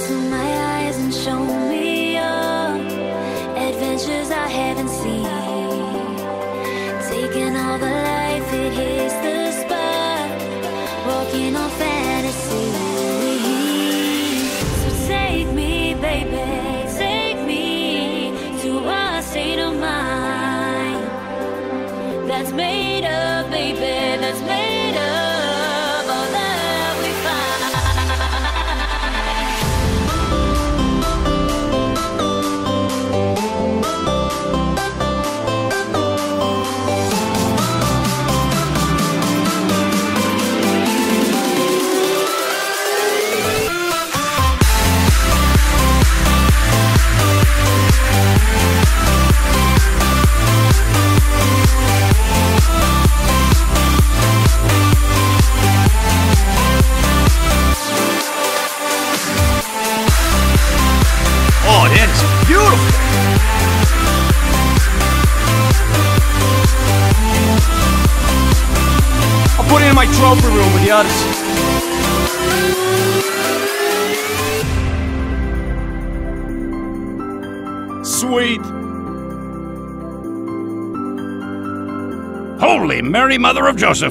Open my eyes and show me your adventures I haven't seen. Taking all the life, it hits the spot. Walking on fantasy. So take me, baby, take me to a state of mind that's made up, baby, that's made up all that we Oh, that's beautiful. I'll put it in my trophy room with the others. Sweet. Holy Mary, Mother of Joseph!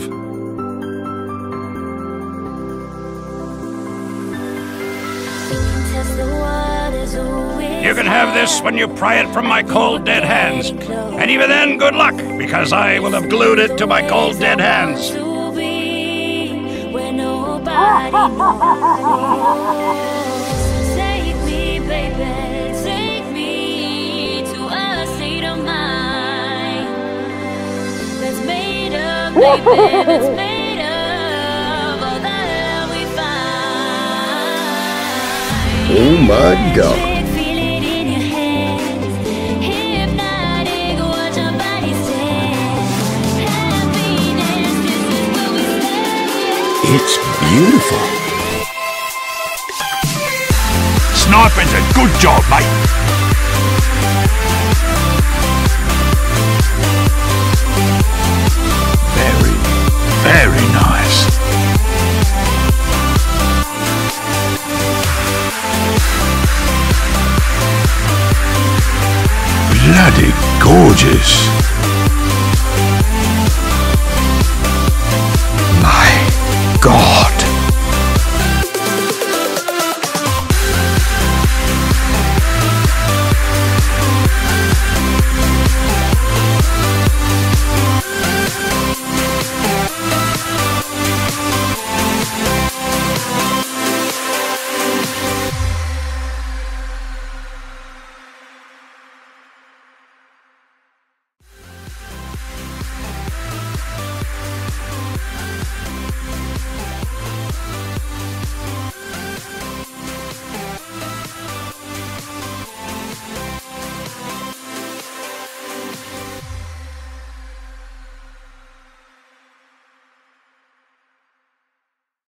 You can have this when you pry it from my cold, dead hands. And even then, good luck, because I will have glued it to my cold, dead hands. Take me, baby, take me to a state of mind that's made up, baby, that's made of all that we find. Oh my God. Feel it in your hands, hypnotic, watch our bodies dance. Happiness, this is where we stay. It's beautiful. Sniping's a good job, mate. Very, very nice. Bloody gorgeous.